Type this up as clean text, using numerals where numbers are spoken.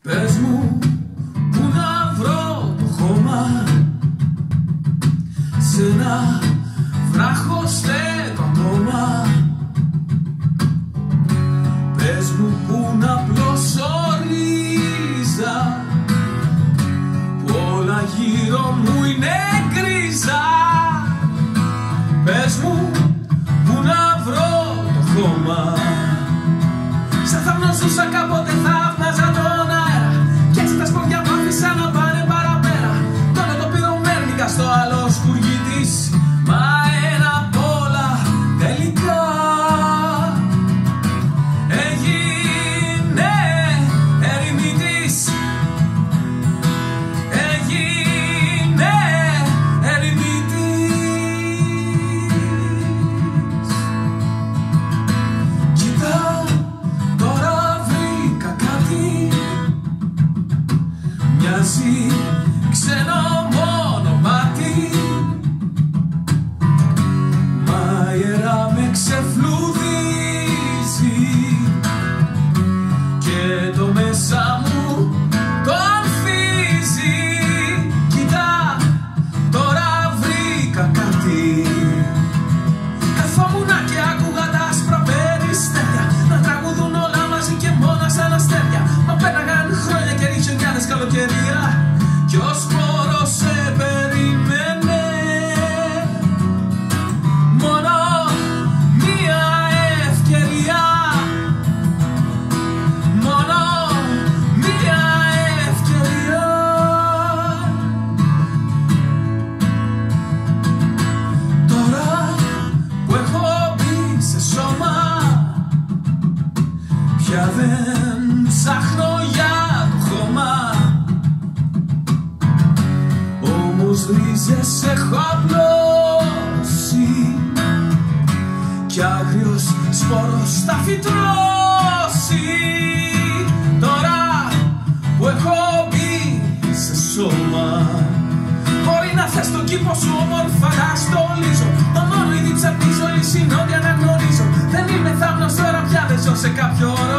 Πες μου που να βρω το χώμα σε ένα βράχο στέκω ακόμα. Πες μου που να πλώσω ρίζα που όλα γύρω μου είναι γκρίζα. Πες μου που να βρω το χώμα. Σαν θαυμνό ζούσα κάποτε, θαύμαζα τον αέρα κι έτσι τα σποριά μου άφησα να πάνε παραπέρα. Τώρα το πυρομέρνικα στο άλλο σκουργί της, μα ένα απ' όλα τελικά έγινε ερημίτης. Έγινε ερημίτης. Κοίτα, τώρα βρήκα κάτι, μοιάζει ξένο μονοπάτι, μα ιερά με ξεφλουδίζει και το μέσα μου το ανθίζει. Κοίτα, τώρα βρήκα κάτι. Καθόμουνα και άκουγα τα άσπρα περιστέρια να τραγουδούν όλα μαζί και μόνα σαν αστέρια. Μα πέραγαν χρόνια και ριζονιάδες καλοκαιρία κι ο σπόρος σε περίμενε. Μόνο μία ευκαιρία, μόνο μία ευκαιρία. Τώρα που έχω μπει σε σώμα πια δεν ψάχνω για το χώμα. Όμως ρίζες έχω απλώσει κι άγριος σπόρος θα φυτρώσει. Τώρα που έχω μπει σε σώμα μπορεί να θες τον κήπο σου όμορφα να στολίζω. Το μόνο ήδη ψαπίζω, η συνόδια να γνωρίζω. Δεν είμαι θαύνος τώρα πια, δεν ζω σε κάποιο